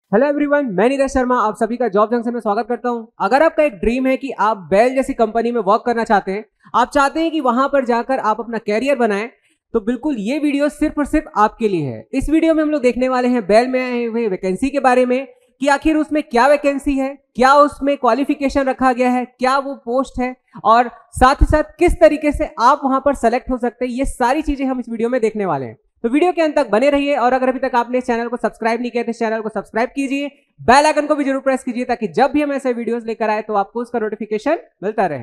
Hello everyone, मैं नीरज शर्मा आप सभी का जॉब जंक्शन में स्वागत करता हूं। अगर आपका एक ड्रीम है कि आप बेल जैसी कंपनी में वर्क करना चाहते हैं, आप चाहते हैं कि वहां पर जाकर आप अपना कैरियर बनाएं, तो बिल्कुल ये वीडियो सिर्फ और सिर्फ आपके लिए है। इस वीडियो में हम लोग देखने वाले हैं बेल में आए हुए वैकेंसी के बारे में कि आखिर उसमें क्या वैकेंसी है, क्या उसमें क्वालिफिकेशन रखा गया है, क्या वो पोस्ट है और साथ ही साथ किस तरीके से आप वहां पर सेलेक्ट हो सकते हैं। ये सारी चीजें हम इस वीडियो में देखने वाले हैं, तो वीडियो के अंत तक बने रहिए। और अगर अभी तक आपने इस चैनल को सब्सक्राइब नहीं किया तो इस चैनल को सब्सक्राइब कीजिए, बेल आइकन को भी जरूर प्रेस कीजिए ताकि जब भी हम ऐसे वीडियोस लेकर आए तो आपको उसका नोटिफिकेशन मिलता रहे।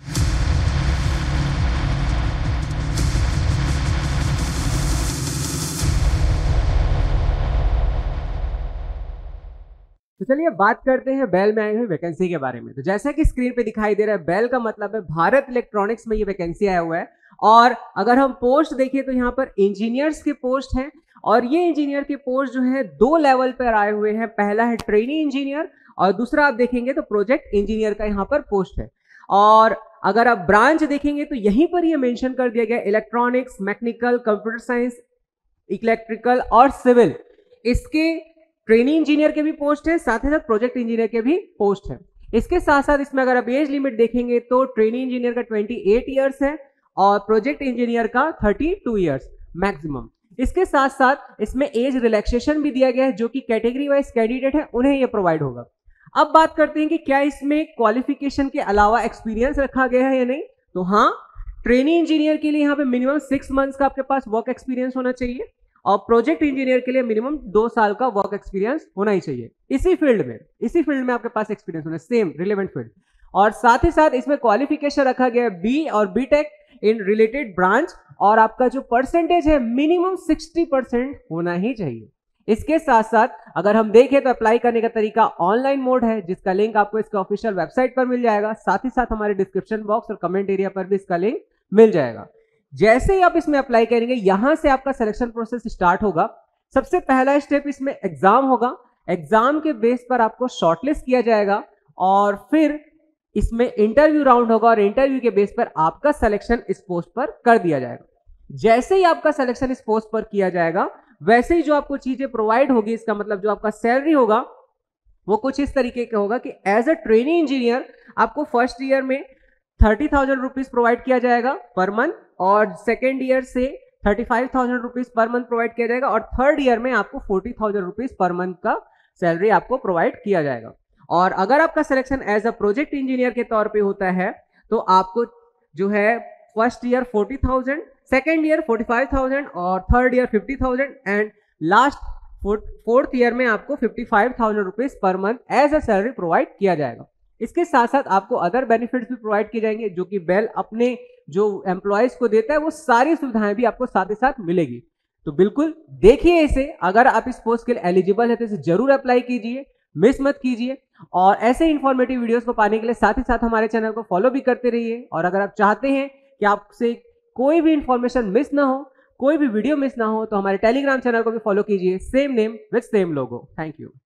तो चलिए बात करते हैं बेल में आई हुई वैकेंसी के बारे में। तो जैसा कि स्क्रीन पे दिखाई दे रहा है, बेल का मतलब है भारत इलेक्ट्रॉनिक्स में ये वैकेंसी आया हुआ है। और अगर हम पोस्ट देखिए तो यहाँ पर इंजीनियर्स के पोस्ट हैं और ये इंजीनियर के पोस्ट जो है दो लेवल पर आए हुए हैं। पहला है ट्रेनी इंजीनियर और दूसरा आप देखेंगे तो प्रोजेक्ट इंजीनियर का यहाँ पर पोस्ट है। और अगर आप ब्रांच देखेंगे तो यहीं पर ये मेंशन कर दिया गया electronics, mechanical, computer science, electrical और सिविल। इसके ट्रेनिंग इंजीनियर के भी पोस्ट है, साथ ही साथ प्रोजेक्ट इंजीनियर के भी पोस्ट है। इसके साथ साथ इसमें अगर आप एज लिमिट देखेंगे तो ट्रेनिंग इंजीनियर का 28 इयर्स है और प्रोजेक्ट इंजीनियर का 32 इयर्स मैक्सिमम। इसके साथ साथ इसमें एज रिलैक्सेशन भी दिया गया है, जो कि कैटेगरी वाइज कैंडिडेट है उन्हें यह प्रोवाइड होगा। अब बात करते हैं कि क्या इसमें क्वालिफिकेशन के अलावा एक्सपीरियंस रखा गया है या नहीं। तो हाँ, ट्रेनिंग इंजीनियर के लिए यहाँ पे मिनिमम 6 मंथ्स का आपके पास वर्क एक्सपीरियंस होना चाहिए और प्रोजेक्ट इंजीनियर के लिए मिनिमम 2 साल का वर्क एक्सपीरियंस होना ही चाहिए। इसी फील्ड में आपके पास एक्सपीरियंस होना, सेम रिलेवेंट फील्ड। और साथ ही साथ इसमें क्वालिफिकेशन रखा गया है बी और बीटेक इन रिलेटेड ब्रांच और आपका जो परसेंटेज है मिनिमम 60% होना ही चाहिए। इसके साथ साथ अगर हम देखें तो अप्लाई करने का तरीका ऑनलाइन मोड है, जिसका लिंक आपको इसके ऑफिशियल वेबसाइट पर मिल जाएगा। साथ ही साथ हमारे डिस्क्रिप्शन बॉक्स और कमेंट एरिया पर भी इसका लिंक मिल जाएगा। जैसे ही आप इसमें अप्लाई करेंगे, यहां से आपका सिलेक्शन प्रोसेस स्टार्ट होगा। सबसे पहला स्टेप इसमें एग्जाम होगा। एग्जाम के बेस पर आपको शॉर्टलिस्ट किया जाएगा और फिर इसमें इंटरव्यू राउंड होगा और इंटरव्यू के बेस पर आपका सिलेक्शन इस पोस्ट पर कर दिया जाएगा। जैसे ही आपका सिलेक्शन इस पोस्ट पर किया जाएगा, वैसे ही जो आपको चीजें प्रोवाइड होगी, इसका मतलब जो आपका सैलरी होगा वो कुछ इस तरीके का होगा कि एज अ ट्रेनिंग इंजीनियर आपको फर्स्ट ईयर में 30,000 रुपीज प्रोवाइड किया जाएगा पर मंथ और सेकेंड ईयर से 35,000 रुपीज पर मंथ प्रोवाइड किया जाएगा और थर्ड ईयर में आपको 40,000 रुपीज पर मंथ का सैलरी आपको प्रोवाइड किया जाएगा। और अगर आपका selection as a project engineer के तौर पे होता है तो आपको जो है फर्स्ट ईयर 40,000, सेकेंड ईयर 45,000 और third year 50,000 and last fourth year में आपको 55,000 rupees per month as a salary provide किया जाएगा। इसके साथ साथ आपको अदर बेनिफिट्स भी प्रोवाइड किए जाएंगे, जो कि बेल अपने जो एम्प्लॉयज को देता है वो सारी सुविधाएं भी आपको साथ ही साथ मिलेगी। तो बिल्कुल देखिए इसे, अगर आप इस पोस्ट के लिए एलिजिबल है तो इसे जरूर अप्लाई कीजिए, मिस मत कीजिए। और ऐसे इंफॉर्मेटिव वीडियोस को पाने के लिए साथ ही साथ हमारे चैनल को फॉलो भी करते रहिए। और अगर आप चाहते हैं कि आपसे कोई भी इंफॉर्मेशन मिस ना हो, कोई भी वीडियो मिस ना हो, तो हमारे टेलीग्राम चैनल को भी फॉलो कीजिए, same name with same logo. Thank you.